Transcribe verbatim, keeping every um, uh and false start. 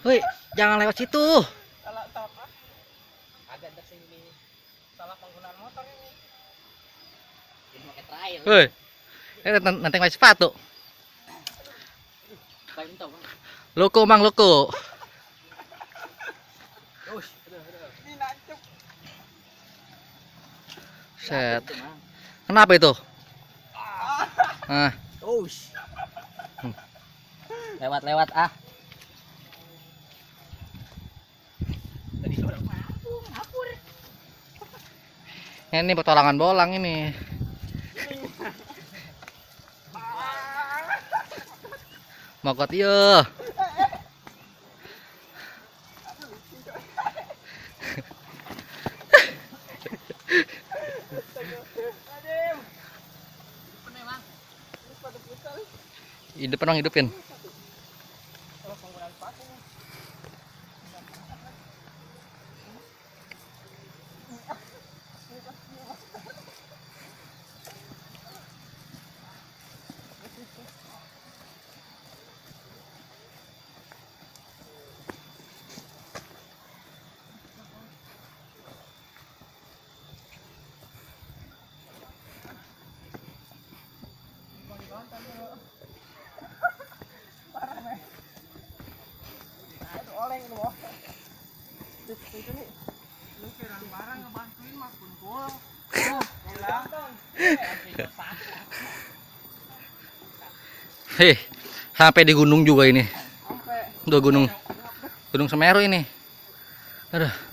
Hei, jangan lewat situ. Salah salah apa? Agak dari sini. Salah penggunaan motor ini. Ini pakai trail. Hei, eh nanti pakai sepatu. Baik entah, Bang. Loko mang loko. Ush, udah, udah. Ini nancep. Set. Kenapa itu? Nah, Ush. Lewat-lewat ah. Tadi orang mampu, ngapur. ini petualangan bolang ini. Mogot iya. Hidup dong, hidupin. Oleng lu. Itu nih. Lu kirang barang ngebantuin mah kumpul. Hei, sampai di gunung juga ini. Sampai Udah gunung. Gunung Semeru ini. Aduh.